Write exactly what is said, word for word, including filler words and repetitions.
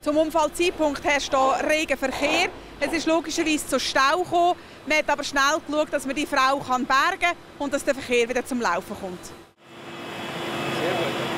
Zum Unfallzeitpunkt herrscht hier reger Verkehr. Es ist logischerweise zu Stau gekommen. Man hat aber schnell geschaut, dass man die Frau bergen kann und dass der Verkehr wieder zum Laufen kommt. Sehr gut.